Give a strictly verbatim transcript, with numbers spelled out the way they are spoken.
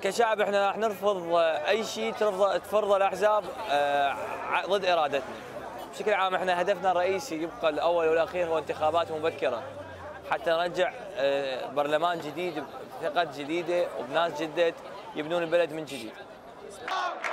كشعب احنا راح نرفض اي شيء ترفض تفرضه الاحزاب ضد ارادتنا. بشكل عام احنا هدفنا الرئيسي يبقى الاول والاخير هو انتخابات مبكره حتى نرجع برلمان جديد بثقة جديده وبناس جدد يبنون البلد من جديد.